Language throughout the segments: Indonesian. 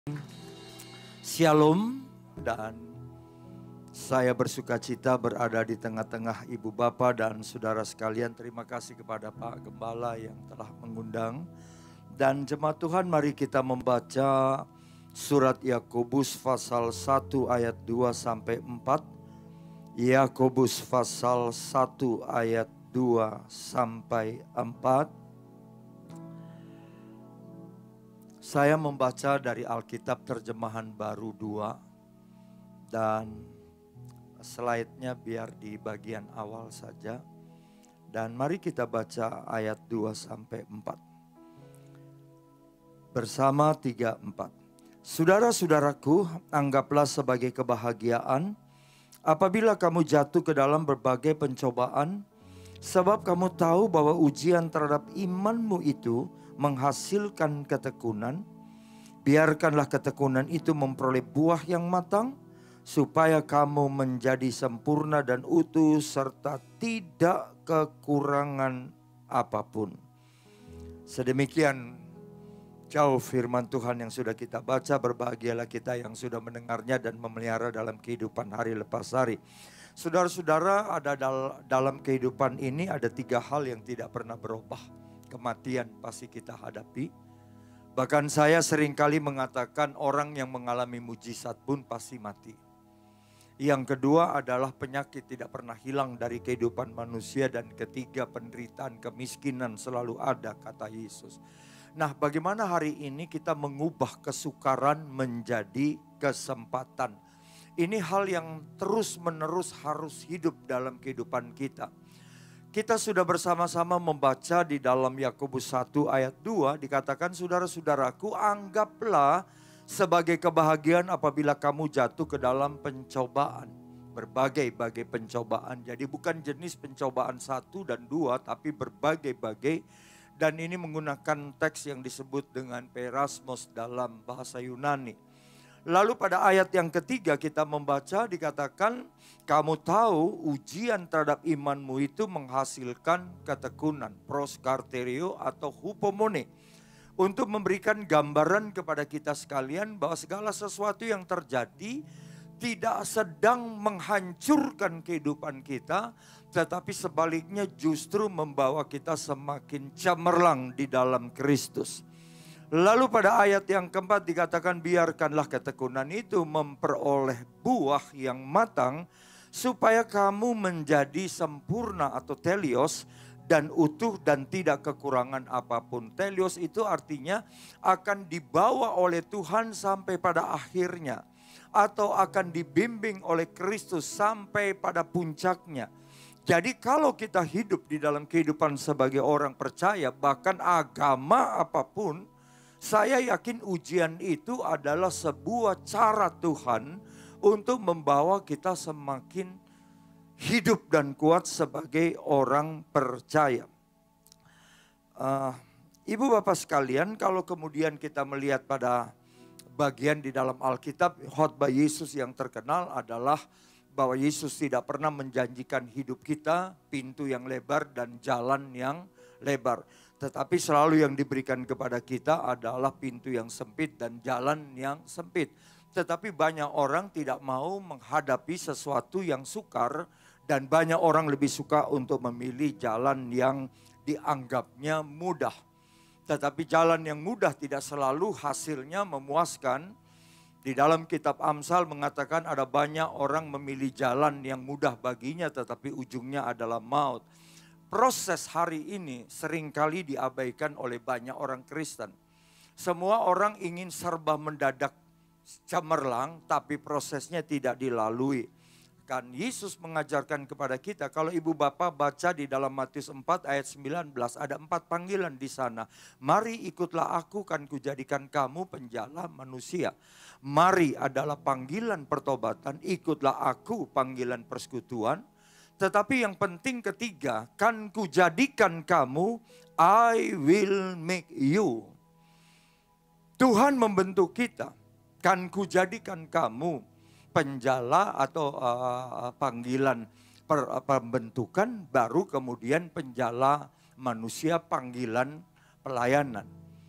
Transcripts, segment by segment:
Shalom, dan saya bersuka cita berada di tengah-tengah ibu bapa dan saudara sekalian. Terima kasih kepada Pak Gembala yang telah mengundang. Dan jemaat Tuhan, mari kita membaca surat Yakobus pasal 1 ayat 2 sampai 4. Yakobus pasal 1 ayat 2 sampai 4. Saya membaca dari Alkitab terjemahan baru 2 dan slide-nya biar di bagian awal saja. Dan mari kita baca ayat 2 sampai 4. Bersama 3, 4. Saudara-saudaraku, anggaplah sebagai kebahagiaan apabila kamu jatuh ke dalam berbagai pencobaan, sebab kamu tahu bahwa ujian terhadap imanmu itu menghasilkan ketekunan. Biarkanlah ketekunan itu memperoleh buah yang matang, supaya kamu menjadi sempurna dan utuh serta tidak kekurangan apapun. Sedemikian jauh firman Tuhan yang sudah kita baca. Berbahagialah kita yang sudah mendengarnya dan memelihara dalam kehidupan hari lepas hari. Saudara-saudara, ada dalam kehidupan ini ada 3 hal yang tidak pernah berubah. Kematian pasti kita hadapi. Bahkan saya seringkali mengatakan orang yang mengalami mujizat pun pasti mati. Yang kedua adalah penyakit tidak pernah hilang dari kehidupan manusia. Dan ketiga, penderitaan, kemiskinan selalu ada, kata Yesus. Nah, bagaimana hari ini kita mengubah kesukaran menjadi kesempatan? Ini hal yang terus-menerus harus hidup dalam kehidupan kita. Kita sudah bersama-sama membaca di dalam Yakobus 1 ayat 2 dikatakan, saudara-saudaraku, anggaplah sebagai kebahagiaan apabila kamu jatuh ke dalam pencobaan. Berbagai-bagai pencobaan. Jadi bukan jenis pencobaan 1 dan 2 tapi berbagai-bagai. Dan ini menggunakan teks yang disebut dengan perasmos dalam bahasa Yunani. Lalu pada ayat yang ketiga kita membaca dikatakan, kamu tahu ujian terhadap imanmu itu menghasilkan ketekunan, proskarterio atau hupomone. Untuk memberikan gambaran kepada kita sekalian bahwa segala sesuatu yang terjadi tidak sedang menghancurkan kehidupan kita, tetapi sebaliknya justru membawa kita semakin cemerlang di dalam Kristus. Lalu pada ayat yang keempat dikatakan, biarkanlah ketekunan itu memperoleh buah yang matang, supaya kamu menjadi sempurna atau telios dan utuh dan tidak kekurangan apapun. Telios itu artinya akan dibawa oleh Tuhan sampai pada akhirnya, atau akan dibimbing oleh Kristus sampai pada puncaknya. Jadi kalau kita hidup di dalam kehidupan sebagai orang percaya, bahkan agama apapun, saya yakin ujian itu adalah sebuah cara Tuhan untuk membawa kita semakin hidup dan kuat sebagai orang percaya. Ibu bapak sekalian, kalau kemudian kita melihat pada bagian di dalam Alkitab, khotbah Yesus yang terkenal adalah bahwa Yesus tidak pernah menjanjikan hidup kita pintu yang lebar dan jalan yang lebar. Tetapi selalu yang diberikan kepada kita adalah pintu yang sempit dan jalan yang sempit. Tetapi banyak orang tidak mau menghadapi sesuatu yang sukar. Dan banyak orang lebih suka untuk memilih jalan yang dianggapnya mudah. Tetapi jalan yang mudah tidak selalu hasilnya memuaskan. Di dalam kitab Amsal mengatakan ada banyak orang memilih jalan yang mudah baginya tetapi ujungnya adalah maut. Proses hari ini seringkali diabaikan oleh banyak orang Kristen. Semua orang ingin serba mendadak cemerlang, tapi prosesnya tidak dilalui. Kan Yesus mengajarkan kepada kita, kalau ibu bapak baca di dalam Matius 4 ayat 19, ada 4 panggilan di sana. Mari ikutlah aku, kan kujadikan kamu penjala manusia. Mari adalah panggilan pertobatan, ikutlah aku panggilan persekutuan. Tetapi yang penting ketiga, kan kujadikan kamu, I will make you. Tuhan membentuk kita, kan kujadikan kamu penjala atau panggilan pembentukan, baru kemudian penjala manusia panggilan pelayanan.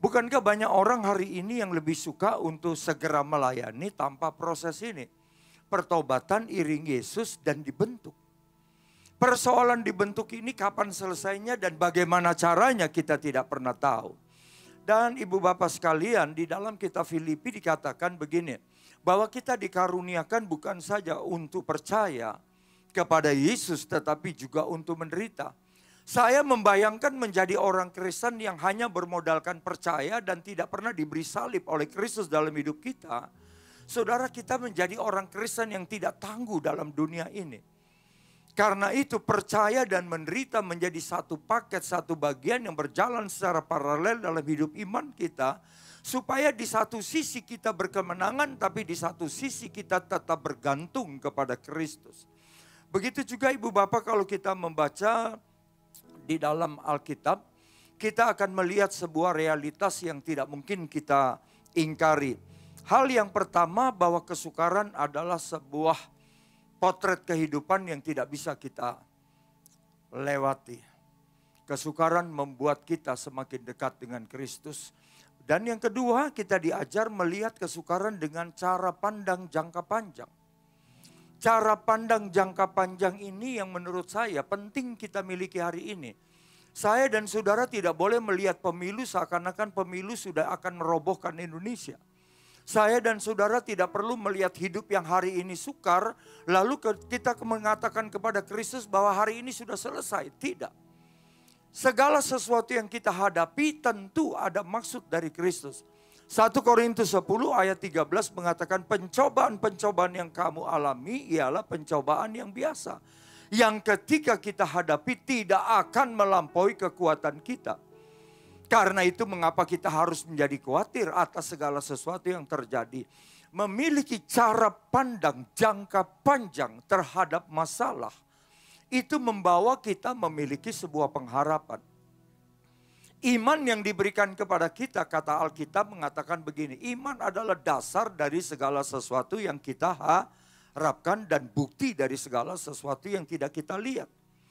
Bukankah banyak orang hari ini yang lebih suka untuk segera melayani tanpa proses ini? Pertobatan, iring Yesus, dan dibentuk. Persoalan dibentuk ini kapan selesainya dan bagaimana caranya kita tidak pernah tahu. Dan ibu bapak sekalian, di dalam kitab Filipi dikatakan begini, bahwa kita dikaruniakan bukan saja untuk percaya kepada Yesus tetapi juga untuk menderita. Saya membayangkan menjadi orang Kristen yang hanya bermodalkan percaya dan tidak pernah diberi salib oleh Kristus dalam hidup kita. Saudara, kita menjadi orang Kristen yang tidak tangguh dalam dunia ini. Karena itu percaya dan menderita menjadi satu paket, satu bagian yang berjalan secara paralel dalam hidup iman kita. Supaya di satu sisi kita berkemenangan, tapi di satu sisi kita tetap bergantung kepada Kristus. Begitu juga ibu bapak kalau kita membaca di dalam Alkitab, kita akan melihat sebuah realitas yang tidak mungkin kita ingkari. Hal yang pertama bahwa kesukaran adalah sebuah potret kehidupan yang tidak bisa kita lewati. Kesukaran membuat kita semakin dekat dengan Kristus. Dan yang kedua, kita diajar melihat kesukaran dengan cara pandang jangka panjang. Cara pandang jangka panjang ini yang menurut saya penting kita miliki hari ini. Saya dan saudara tidak boleh melihat pemilu seakan-akan pemilu sudah akan merobohkan Indonesia. Saya dan saudara tidak perlu melihat hidup yang hari ini sukar, lalu kita mengatakan kepada Kristus bahwa hari ini sudah selesai. Tidak. Segala sesuatu yang kita hadapi tentu ada maksud dari Kristus. 1 Korintus 10 ayat 13 mengatakan pencobaan-pencobaan yang kamu alami ialah pencobaan yang biasa. Yang ketika kita hadapi tidak akan melampaui kekuatan kita. Karena itu mengapa kita harus menjadi khawatir atas segala sesuatu yang terjadi. Memiliki cara pandang jangka panjang terhadap masalah. Itu membawa kita memiliki sebuah pengharapan. Iman yang diberikan kepada kita, kata Alkitab mengatakan begini. Iman adalah dasar dari segala sesuatu yang kita harapkan dan bukti dari segala sesuatu yang tidak kita lihat.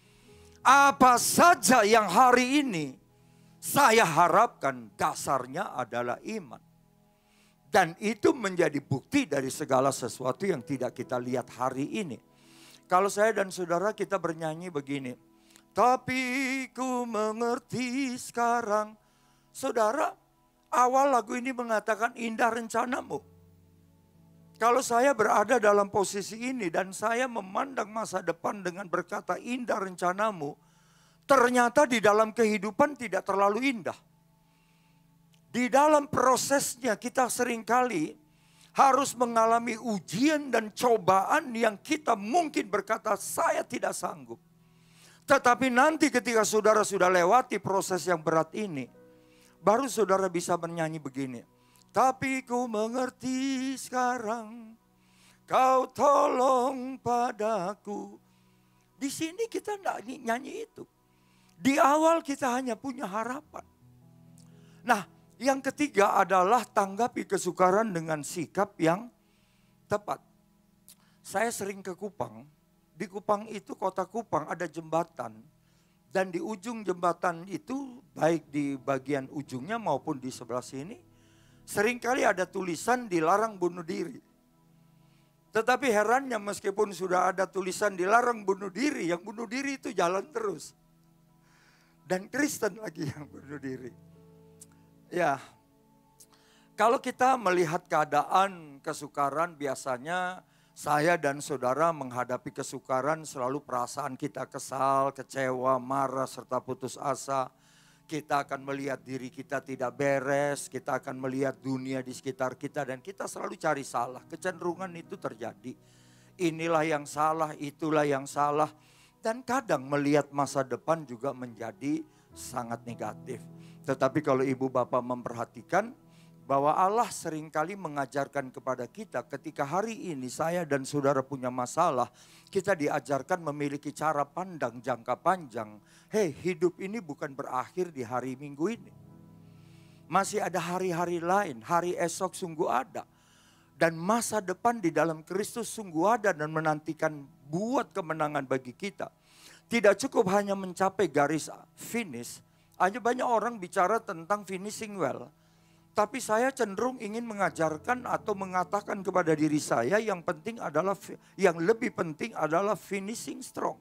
Apa saja yang hari ini saya harapkan dasarnya adalah iman. Dan itu menjadi bukti dari segala sesuatu yang tidak kita lihat hari ini. Kalau saya dan saudara kita bernyanyi begini. Tapi ku mengerti sekarang. Saudara, awal lagu ini mengatakan indah rencanamu. Kalau saya berada dalam posisi ini dan saya memandang masa depan dengan berkata indah rencanamu. Ternyata di dalam kehidupan tidak terlalu indah. Di dalam prosesnya kita seringkali harus mengalami ujian dan cobaan yang kita mungkin berkata saya tidak sanggup. Tetapi nanti ketika saudara sudah lewati proses yang berat ini, baru saudara bisa bernyanyi begini. Tapi ku mengerti sekarang, kau tolong padaku. Di sini kita tidak nyanyi itu. Di awal kita hanya punya harapan. Nah, yang ketiga adalah tanggapi kesukaran dengan sikap yang tepat. Saya sering ke Kupang. Di Kupang itu, kota Kupang, ada jembatan. Dan di ujung jembatan itu, baik di bagian ujungnya maupun di sebelah sini, seringkali ada tulisan dilarang bunuh diri. Tetapi herannya meskipun sudah ada tulisan dilarang bunuh diri, yang bunuh diri itu jalan terus. Dan Kristen lagi yang bunuh diri. Ya, kalau kita melihat keadaan kesukaran biasanya saya dan saudara menghadapi kesukaran selalu perasaan kita kesal, kecewa, marah, serta putus asa. Kita akan melihat diri kita tidak beres, kita akan melihat dunia di sekitar kita dan kita selalu cari salah. Kecenderungan itu terjadi. Inilah yang salah, itulah yang salah. Dan kadang melihat masa depan juga menjadi sangat negatif. Tetapi kalau ibu bapak memperhatikan bahwa Allah seringkali mengajarkan kepada kita ketika hari ini saya dan saudara punya masalah. Kita diajarkan memiliki cara pandang jangka panjang. Hei, hidup ini bukan berakhir di hari Minggu ini. Masih ada hari-hari lain, hari esok sungguh ada. Dan masa depan di dalam Kristus sungguh ada dan menantikan buat kemenangan bagi kita. Tidak cukup hanya mencapai garis finish. Hanya banyak orang bicara tentang finishing well. Tapi saya cenderung ingin mengajarkan atau mengatakan kepada diri saya yang lebih penting adalah finishing strong.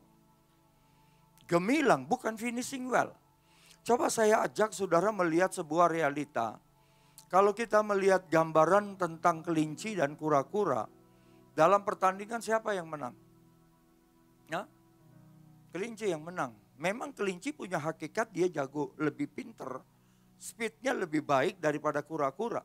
Gemilang bukan finishing well. Coba saya ajak saudara melihat sebuah realita. Kalau kita melihat gambaran tentang kelinci dan kura-kura, dalam pertandingan siapa yang menang? Ya? Kelinci yang menang. Memang kelinci punya hakikat dia jago, lebih pinter. Speednya lebih baik daripada kura-kura.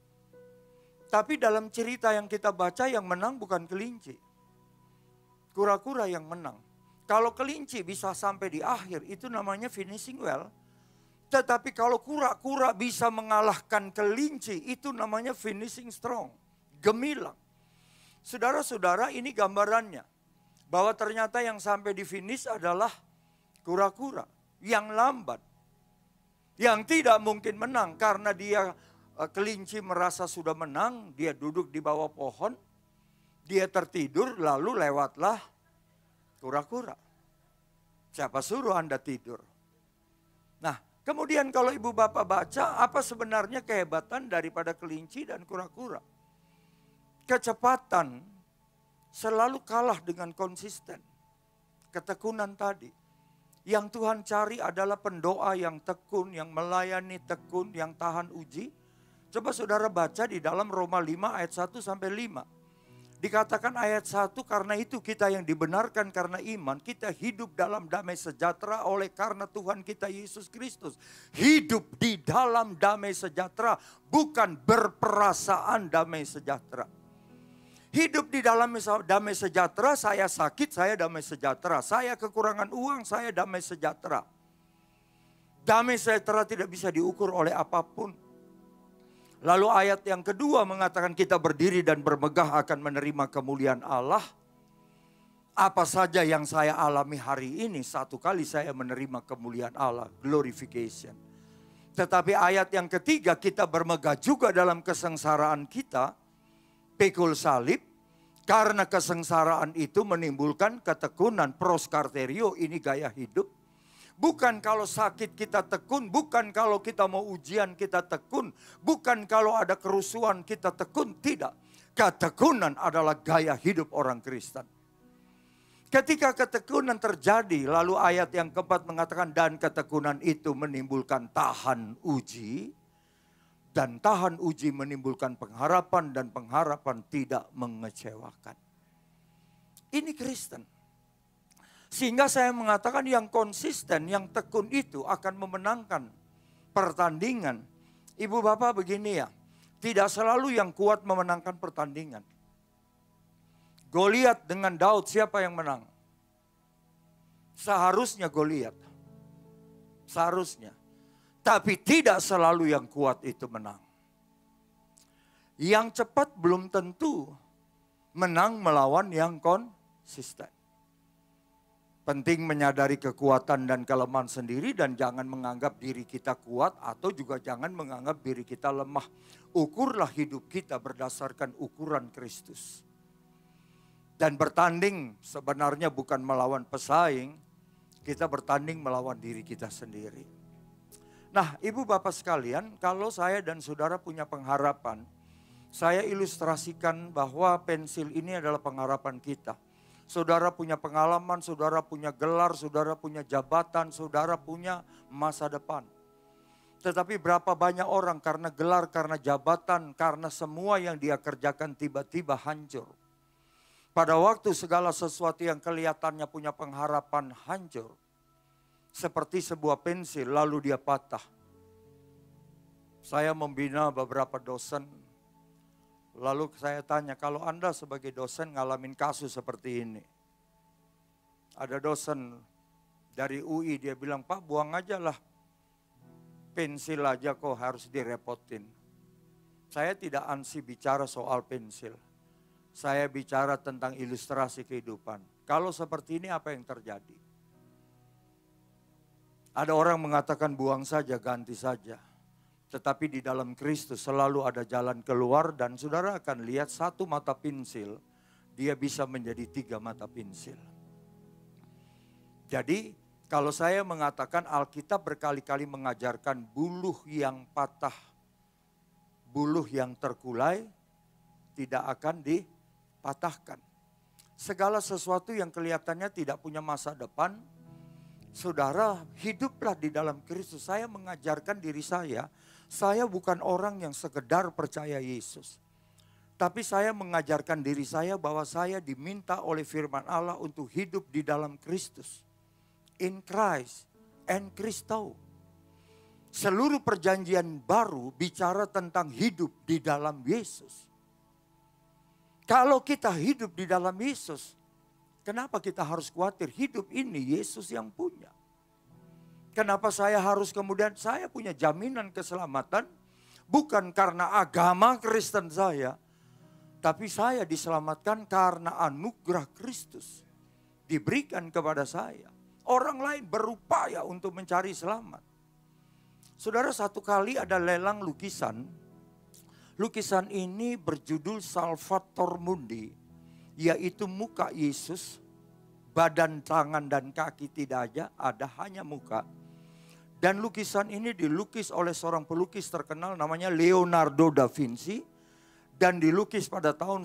Tapi dalam cerita yang kita baca yang menang bukan kelinci. Kura-kura yang menang. Kalau kelinci bisa sampai di akhir itu namanya finishing well. Tetapi kalau kura-kura bisa mengalahkan kelinci itu namanya finishing strong. Gemilang. Saudara-saudara ini gambarannya. Bahwa ternyata yang sampai di finish adalah kura-kura yang lambat. Yang tidak mungkin menang karena dia kelinci merasa sudah menang, dia duduk di bawah pohon, dia tertidur lalu lewatlah kura-kura. Siapa suruh Anda tidur? Nah, kemudian kalau ibu bapak baca apa sebenarnya kehebatan daripada kelinci dan kura-kura? Kecepatan selalu kalah dengan konsisten. Ketekunan tadi. Yang Tuhan cari adalah pendoa yang tekun, yang melayani tekun, yang tahan uji. Coba saudara baca di dalam Roma 5 ayat 1 sampai 5. Dikatakan ayat 1, karena itu kita yang dibenarkan karena iman, kita hidup dalam damai sejahtera oleh karena Tuhan kita Yesus Kristus. Hidup di dalam damai sejahtera, bukan berperasaan damai sejahtera. Hidup di dalam damai sejahtera, saya sakit, saya damai sejahtera. Saya kekurangan uang, saya damai sejahtera. Damai sejahtera tidak bisa diukur oleh apapun. Lalu ayat yang kedua mengatakan kita berdiri dan bermegah akan menerima kemuliaan Allah. Apa saja yang saya alami hari ini, satu kali saya menerima kemuliaan Allah, glorification. Tetapi ayat yang ketiga kita bermegah juga dalam kesengsaraan kita, pikul salib, karena kesengsaraan itu menimbulkan ketekunan, proskarterio, ini gaya hidup. Bukan kalau sakit kita tekun, bukan kalau kita mau ujian kita tekun, bukan kalau ada kerusuhan kita tekun, tidak. Ketekunan adalah gaya hidup orang Kristen. Ketika ketekunan terjadi, lalu ayat yang keempat mengatakan dan ketekunan itu menimbulkan tahan uji. Dan tahan uji menimbulkan pengharapan dan pengharapan tidak mengecewakan. Ini Kristen. Sehingga saya mengatakan yang konsisten, yang tekun itu akan memenangkan pertandingan. Ibu bapak begini ya, tidak selalu yang kuat memenangkan pertandingan. Goliat dengan Daud siapa yang menang? Seharusnya Goliat. Seharusnya. Tapi tidak selalu yang kuat itu menang. Yang cepat belum tentu menang melawan yang konsisten. Penting menyadari kekuatan dan kelemahan sendiri dan jangan menganggap diri kita kuat atau juga jangan menganggap diri kita lemah. Ukurlah hidup kita berdasarkan ukuran Kristus. Dan bertanding sebenarnya bukan melawan pesaing, kita bertanding melawan diri kita sendiri. Nah, ibu bapak sekalian, kalau saya dan saudara punya pengharapan, saya ilustrasikan bahwa pensil ini adalah pengharapan kita. Saudara punya pengalaman, saudara punya gelar, saudara punya jabatan, saudara punya masa depan. Tetapi berapa banyak orang karena gelar, karena jabatan, karena semua yang dia kerjakan tiba-tiba hancur. Pada waktu segala sesuatu yang kelihatannya punya pengharapan hancur. Seperti sebuah pensil lalu dia patah. Saya membina beberapa dosen. Lalu saya tanya, kalau Anda sebagai dosen ngalamin kasus seperti ini. Ada dosen dari UI dia bilang, Pak buang aja lah. Pensil aja kok harus direpotin. Saya tidak ansi bicara soal pensil. Saya bicara tentang ilustrasi kehidupan. Kalau seperti ini apa yang terjadi? Ada orang mengatakan buang saja, ganti saja. Tetapi di dalam Kristus selalu ada jalan keluar dan saudara akan lihat satu mata pensil, dia bisa menjadi 3 mata pensil. Jadi kalau saya mengatakan Alkitab berkali-kali mengajarkan buluh yang patah buluh yang terkulai tidak akan dipatahkan. Segala sesuatu yang kelihatannya tidak punya masa depan, saudara hiduplah di dalam Kristus. Saya mengajarkan diri saya bukan orang yang sekedar percaya Yesus. Tapi saya mengajarkan diri saya bahwa saya diminta oleh firman Allah untuk hidup di dalam Kristus. In Christ and Christo. Seluruh perjanjian baru bicara tentang hidup di dalam Yesus. Kalau kita hidup di dalam Yesus, kenapa kita harus khawatir? Hidup ini Yesus yang punya. Kenapa saya harus kemudian, saya punya jaminan keselamatan, bukan karena agama Kristen saya, tapi saya diselamatkan karena anugerah Kristus diberikan kepada saya. Orang lain berupaya untuk mencari selamat. Saudara, satu kali ada lelang lukisan. Lukisan ini berjudul Salvator Mundi, yaitu muka Yesus, badan, tangan, dan kaki tidak ada hanya muka. Dan lukisan ini dilukis oleh seorang pelukis terkenal namanya Leonardo da Vinci. Dan dilukis pada tahun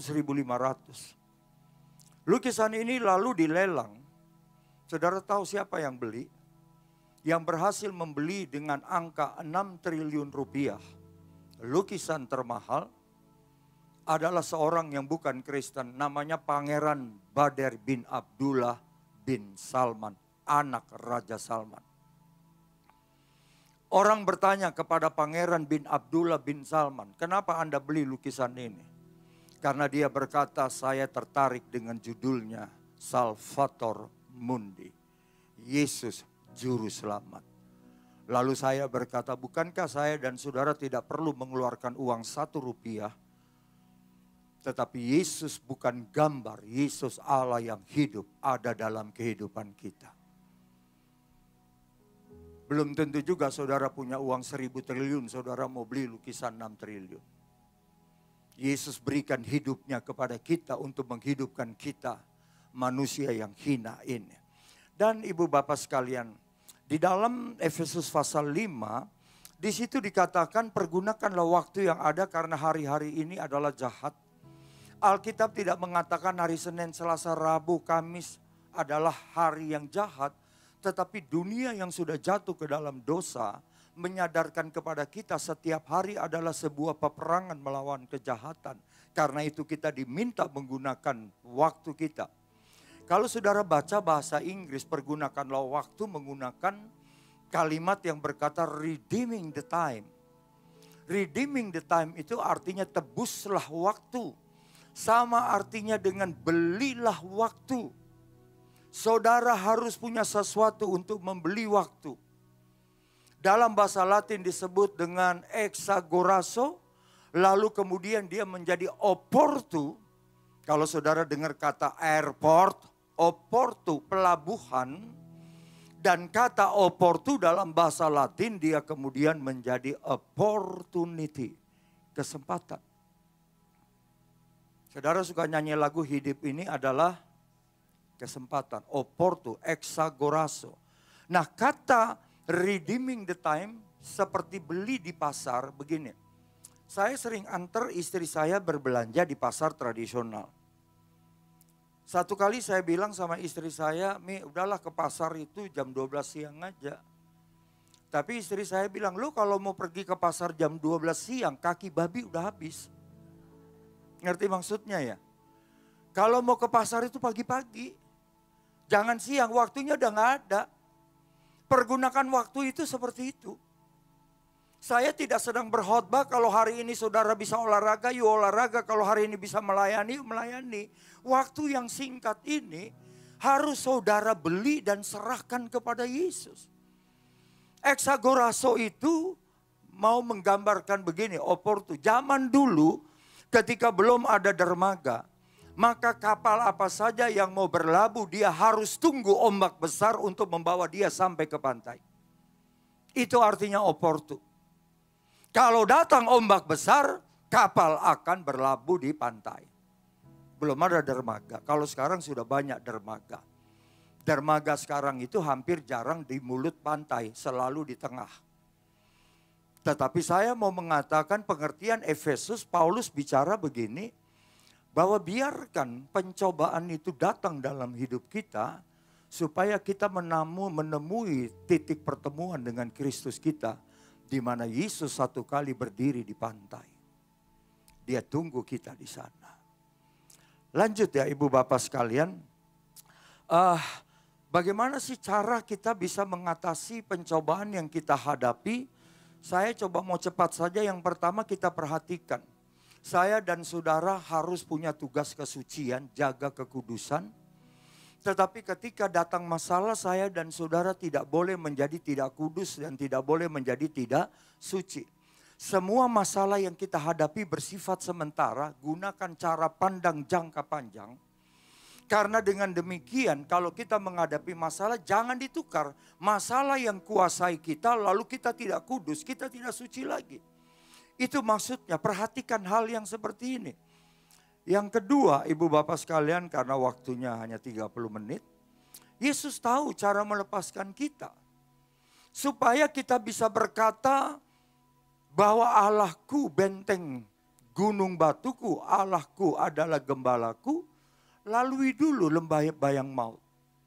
1500. Lukisan ini lalu dilelang. Saudara tahu siapa yang beli? Yang berhasil membeli dengan angka 6 triliun rupiah. Lukisan termahal adalah seorang yang bukan Kristen. Namanya Pangeran Badr bin Abdullah bin Salman. Anak Raja Salman. Orang bertanya kepada Pangeran bin Abdullah bin Salman, kenapa Anda beli lukisan ini? Karena dia berkata, saya tertarik dengan judulnya Salvator Mundi. Yesus Juru Selamat. Lalu saya berkata, bukankah saya dan saudara tidak perlu mengeluarkan uang 1 rupiah? Tetapi Yesus bukan gambar, Yesus Allah yang hidup ada dalam kehidupan kita. Belum tentu juga saudara punya uang 1000 triliun, saudara mau beli lukisan 6 triliun. Yesus berikan hidupnya kepada kita untuk menghidupkan kita, manusia yang hina ini. Dan ibu bapak sekalian, di dalam Efesus pasal 5, di situ dikatakan pergunakanlah waktu yang ada karena hari-hari ini adalah jahat. Alkitab tidak mengatakan hari Senin, Selasa, Rabu, Kamis adalah hari yang jahat. Tetapi dunia yang sudah jatuh ke dalam dosa menyadarkan kepada kita setiap hari adalah sebuah peperangan melawan kejahatan. Karena itu kita diminta menggunakan waktu kita. Kalau saudara baca bahasa Inggris, pergunakanlah waktu menggunakan kalimat yang berkata redeeming the time. Redeeming the time itu artinya tebuslah waktu. Sama artinya dengan belilah waktu. Saudara harus punya sesuatu untuk membeli waktu. Dalam bahasa Latin disebut dengan exagorazo. Lalu kemudian dia menjadi oportu. Kalau saudara dengar kata airport, oportu pelabuhan. Dan kata oportu dalam bahasa Latin dia kemudian menjadi opportunity. Kesempatan. Saudara suka nyanyi lagu hidup ini adalah kesempatan, oportu, exagorazo. Nah kata redeeming the time seperti beli di pasar begini. Saya sering antar istri saya berbelanja di pasar tradisional. Satu kali saya bilang sama istri saya, Mi udahlah ke pasar itu jam 12 siang aja. Tapi istri saya bilang, lu kalau mau pergi ke pasar jam 12 siang kaki babi udah habis. Ngerti maksudnya ya? Kalau mau ke pasar itu pagi-pagi. Jangan siang, waktunya udah gak ada. Pergunakan waktu itu seperti itu. Saya tidak sedang berkhotbah kalau hari ini saudara bisa olahraga, yuk olahraga. Kalau hari ini bisa melayani, yuk melayani. Waktu yang singkat ini harus saudara beli dan serahkan kepada Yesus. Exagorazo itu mau menggambarkan begini, oportu. Zaman dulu ketika belum ada dermaga, maka kapal apa saja yang mau berlabuh dia harus tunggu ombak besar untuk membawa dia sampai ke pantai. Itu artinya oportu. Kalau datang ombak besar, kapal akan berlabuh di pantai. Belum ada dermaga. Kalau sekarang sudah banyak dermaga. Dermaga sekarang itu hampir jarang di mulut pantai, selalu di tengah. Tetapi saya mau mengatakan pengertian Efesus, Paulus bicara begini, bahwa biarkan pencobaan itu datang dalam hidup kita, supaya kita menemui titik pertemuan dengan Kristus kita, di mana Yesus satu kali berdiri di pantai. Dia tunggu kita di sana. Lanjut ya Ibu Bapak sekalian, bagaimana sih cara kita bisa mengatasi pencobaan yang kita hadapi? Saya coba mau cepat saja. Yang pertama kita perhatikan, saya dan saudara harus punya tugas kesucian, jaga kekudusan. Tetapi ketika datang masalah, saya dan saudara tidak boleh menjadi tidak kudus dan tidak boleh menjadi tidak suci. Semua masalah yang kita hadapi bersifat sementara, gunakan cara pandang jangka panjang. Karena dengan demikian kalau kita menghadapi masalah, jangan ditukar. Masalah yang kuasai kita lalu kita tidak kudus, kita tidak suci lagi. Itu maksudnya, perhatikan hal yang seperti ini. Yang kedua, Ibu Bapak sekalian, karena waktunya hanya 30 menit. Yesus tahu cara melepaskan kita. Supaya kita bisa berkata bahwa Allahku benteng gunung batuku, Allahku adalah gembalaku, lalui dulu lembah bayang maut.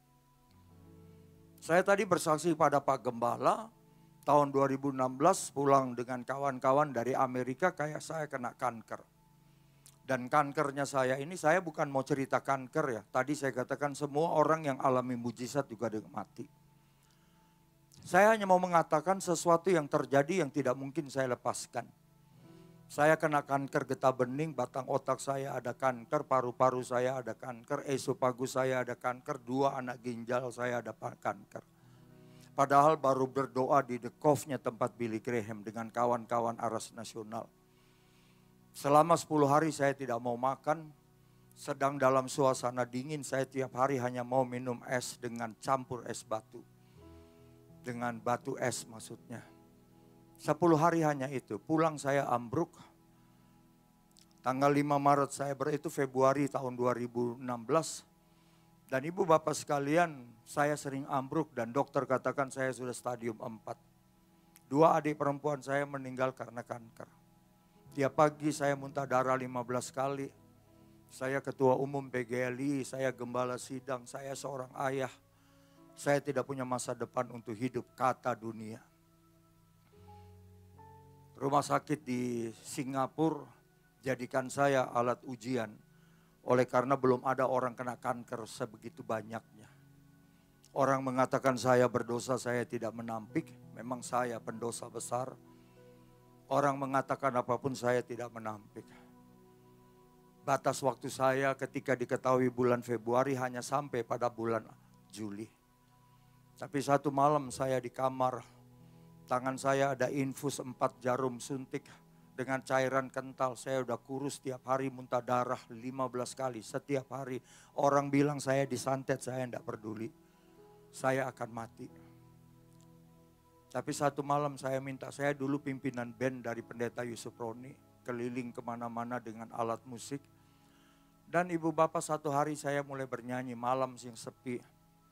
Saya tadi bersaksi pada Pak Gembala, tahun 2016 pulang dengan kawan-kawan dari Amerika, kayak saya kena kanker. Dan kankernya saya ini, saya bukan mau cerita kanker ya. Tadi saya katakan semua orang yang alami mujizat juga mati. Saya hanya mau mengatakan sesuatu yang terjadi yang tidak mungkin saya lepaskan. Saya kena kanker getah bening, batang otak saya ada kanker, paru-paru saya ada kanker, esofagus saya ada kanker, 2 anak ginjal saya ada kanker. Padahal baru berdoa di The Cove-nya tempat Billy Graham dengan kawan-kawan Aras Nasional. Selama 10 hari saya tidak mau makan. Sedang dalam suasana dingin, saya tiap hari hanya mau minum es dengan campur es batu. Dengan batu es maksudnya. 10 hari hanya itu. Pulang saya ambruk. Tanggal 5 Maret saya itu Februari tahun 2016. Dan Ibu Bapak sekalian, saya sering ambruk dan dokter katakan saya sudah stadium 4. 2 adik perempuan saya meninggal karena kanker. Tiap pagi saya muntah darah 15 kali. Saya ketua umum PGLI, saya gembala sidang, saya seorang ayah. Saya tidak punya masa depan untuk hidup, kata dunia. Rumah sakit di Singapura jadikan saya alat ujian. Oleh karena belum ada orang kena kanker sebegitu banyaknya. Orang mengatakan saya berdosa, saya tidak menampik. Memang saya pendosa besar. Orang mengatakan apapun saya tidak menampik. Batas waktu saya ketika diketahui bulan Februari hanya sampai pada bulan Juli. Tapi satu malam saya di kamar, tangan saya ada infus 4 jarum suntik. Dengan cairan kental, saya udah kurus tiap hari muntah darah 15 kali setiap hari. Orang bilang saya disantet, saya enggak peduli. Saya akan mati. Tapi satu malam saya minta, saya dulu pimpinan band dari Pendeta Yusuf Roni. Keliling kemana-mana dengan alat musik. Dan Ibu Bapak satu hari saya mulai bernyanyi malam yang sepi.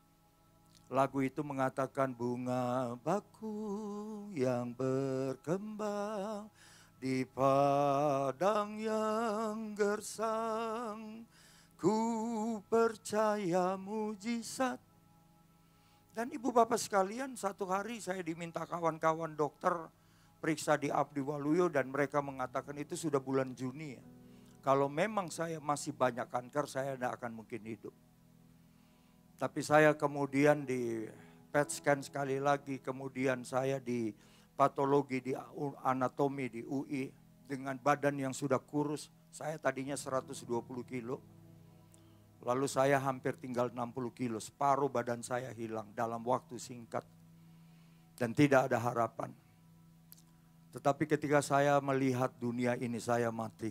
Lagu itu mengatakan bunga baku yang berkembang di padang yang gersang, ku percaya mujizat. Dan Ibu Bapak sekalian, satu hari saya diminta kawan-kawan dokter periksa di Abdi Waluyo dan mereka mengatakan itu sudah bulan Juni ya. Kalau memang saya masih banyak kanker, saya tidak akan mungkin hidup. Tapi saya kemudian di PET scan sekali lagi, kemudian saya di patologi di anatomi di UI dengan badan yang sudah kurus. Saya tadinya 120 kilo. Lalu saya hampir tinggal 60 kilo. Separuh badan saya hilang dalam waktu singkat. Dan tidak ada harapan. Tetapi ketika saya melihat dunia ini saya mati.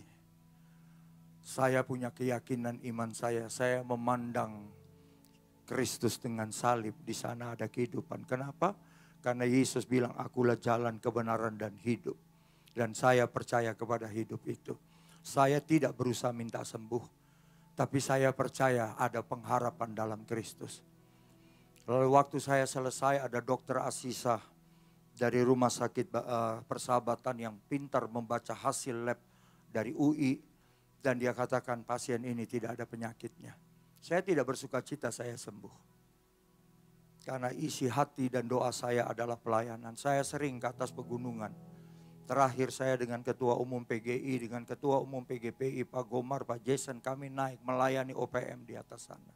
Saya punya keyakinan iman saya memandang Kristus dengan salib. Di sana ada kehidupan. Kenapa? Karena Yesus bilang, akulah jalan, kebenaran, dan hidup. Dan saya percaya kepada hidup itu. Saya tidak berusaha minta sembuh. Tapi saya percaya ada pengharapan dalam Kristus. Lalu waktu saya selesai ada dokter Asisa dari rumah sakit Persahabatan yang pintar membaca hasil lab dari UI. Dan dia katakan pasien ini tidak ada penyakitnya. Saya tidak bersuka cita saya sembuh. Karena isi hati dan doa saya adalah pelayanan. Saya sering ke atas pegunungan. Terakhir saya dengan Ketua Umum PGI, dengan Ketua Umum PGPI, Pak Gomar, Pak Jason, kami naik melayani OPM di atas sana.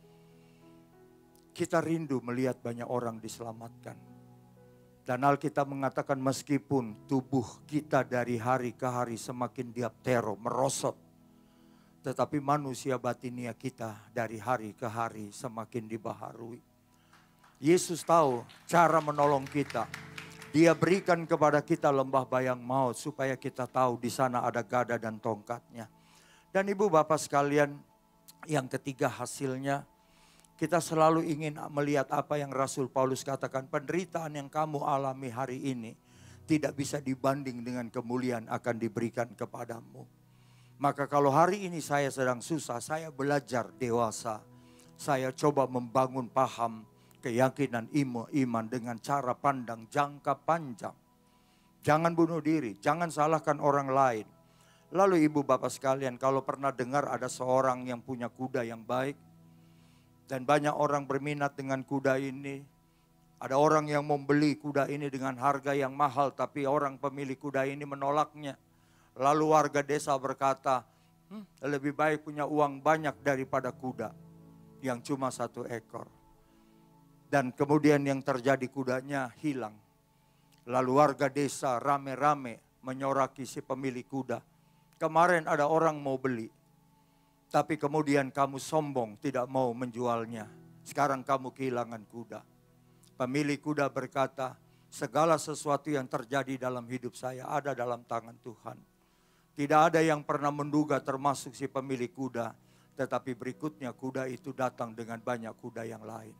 Kita rindu melihat banyak orang diselamatkan. Dan Alkitab mengatakan meskipun tubuh kita dari hari ke hari semakin diaptero, merosot. Tetapi manusia batinia kita dari hari ke hari semakin dibaharui. Yesus tahu cara menolong kita. Dia berikan kepada kita lembah bayang maut supaya kita tahu di sana ada gada dan tongkatnya. Dan ibu bapak sekalian, yang ketiga hasilnya, kita selalu ingin melihat apa yang Rasul Paulus katakan. Penderitaan yang kamu alami hari ini tidak bisa dibanding dengan kemuliaan akan diberikan kepadamu. Maka kalau hari ini saya sedang susah, saya belajar dewasa. Saya coba membangun paham, keyakinan iman dengan cara pandang jangka panjang. Jangan bunuh diri, jangan salahkan orang lain. Lalu ibu bapak sekalian, kalau pernah dengar ada seorang yang punya kuda yang baik. Dan banyak orang berminat dengan kuda ini. Ada orang yang membeli kuda ini dengan harga yang mahal, tapi orang pemilik kuda ini menolaknya. Lalu warga desa berkata, lebih baik punya uang banyak daripada kuda yang cuma 1 ekor. Dan kemudian yang terjadi, kudanya hilang. Lalu warga desa rame-rame menyoraki si pemilik kuda. Kemarin ada orang mau beli, tapi kemudian kamu sombong tidak mau menjualnya. Sekarang kamu kehilangan kuda. Pemilik kuda berkata, segala sesuatu yang terjadi dalam hidup saya ada dalam tangan Tuhan. Tidak ada yang pernah menduga termasuk si pemilik kuda. Tetapi berikutnya kuda itu datang dengan banyak kuda yang lain.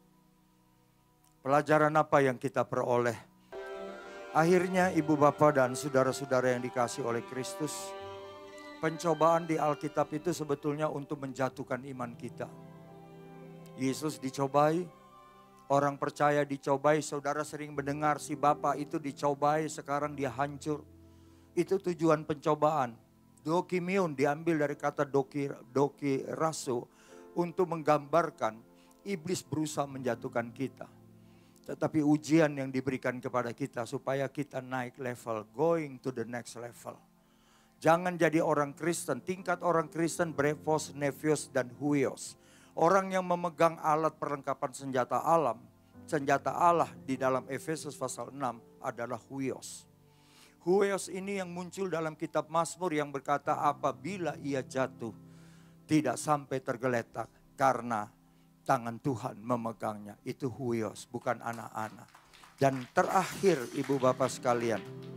Pelajaran apa yang kita peroleh? Akhirnya ibu bapak dan saudara-saudara yang dikasih oleh Kristus, pencobaan di Alkitab itu sebetulnya untuk menjatuhkan iman kita. Yesus dicobai, orang percaya dicobai, saudara sering mendengar si bapak itu dicobai, sekarang dia hancur. Itu tujuan pencobaan. Dokimion diambil dari kata doki raso untuk menggambarkan iblis berusaha menjatuhkan kita. Tetapi ujian yang diberikan kepada kita supaya kita naik level, going to the next level. Jangan jadi orang Kristen, tingkat orang Kristen brevos, nevios, dan huios. Orang yang memegang alat perlengkapan senjata alam, senjata Allah di dalam Efesus pasal 6 adalah huios. Huios ini yang muncul dalam kitab Mazmur yang berkata apabila ia jatuh tidak sampai tergeletak karena tangan Tuhan memegangnya. Itu huios, bukan anak-anak. Dan terakhir ibu bapak sekalian,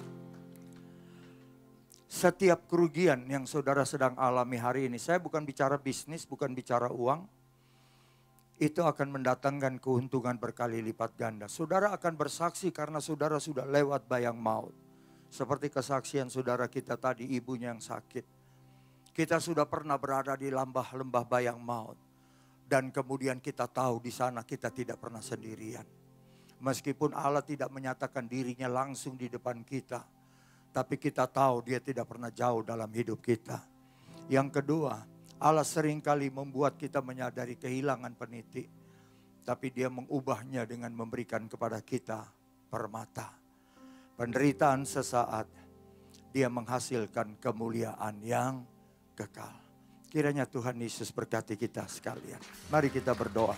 setiap kerugian yang saudara sedang alami hari ini, saya bukan bicara bisnis, bukan bicara uang, itu akan mendatangkan keuntungan berkali lipat ganda. Saudara akan bersaksi karena saudara sudah lewat bayang maut. Seperti kesaksian saudara kita tadi, ibunya yang sakit. Kita sudah pernah berada di lembah bayang maut. Dan kemudian kita tahu di sana kita tidak pernah sendirian. Meskipun Allah tidak menyatakan dirinya langsung di depan kita. Tapi kita tahu dia tidak pernah jauh dalam hidup kita. Yang kedua, Allah seringkali membuat kita menyadari kehilangan peniti. Tapi dia mengubahnya dengan memberikan kepada kita permata. Penderitaan sesaat, dia menghasilkan kemuliaan yang kekal. Kiranya Tuhan Yesus berkati kita sekalian. Mari kita berdoa.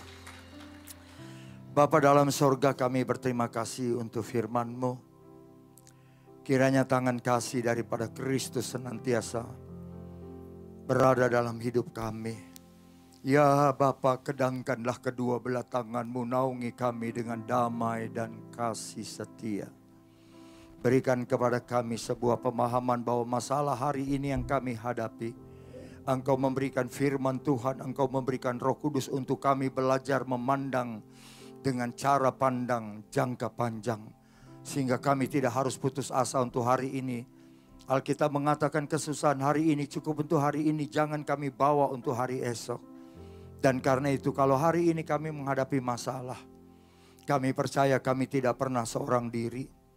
Bapa dalam sorga, kami berterima kasih untuk firman-Mu. Kiranya tangan kasih daripada Kristus senantiasa berada dalam hidup kami. Ya Bapa, kedangkanlah kedua belah tangan-Mu, naungi kami dengan damai dan kasih setia. Berikan kepada kami sebuah pemahaman bahwa masalah hari ini yang kami hadapi, Engkau memberikan firman Tuhan, Engkau memberikan Roh Kudus untuk kami belajar memandang dengan cara pandang jangka panjang. Sehingga kami tidak harus putus asa untuk hari ini. Alkitab mengatakan kesusahan hari ini cukup untuk hari ini, jangan kami bawa untuk hari esok. Dan karena itu kalau hari ini kami menghadapi masalah, kami percaya kami tidak pernah seorang diri.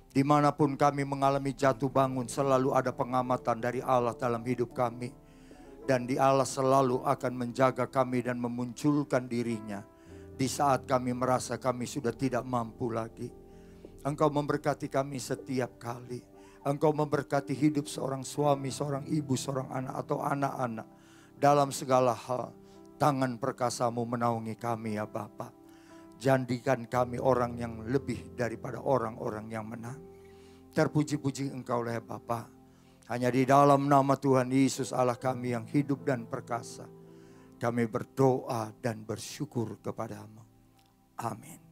Dimanapun kami mengalami jatuh bangun, selalu ada pengamatan dari Allah dalam hidup kami. Dan di Allah selalu akan menjaga kami dan memunculkan dirinya di saat kami merasa kami sudah tidak mampu lagi. Engkau memberkati kami setiap kali. Engkau memberkati hidup seorang suami, seorang ibu, seorang anak atau anak-anak. Dalam segala hal, tangan perkasamu menaungi kami ya Bapa. Jadikan kami orang yang lebih daripada orang-orang yang menang. Terpuji-puji Engkau ya Bapa. Hanya di dalam nama Tuhan Yesus Allah kami yang hidup dan perkasa, kami berdoa dan bersyukur kepadamu. Amin.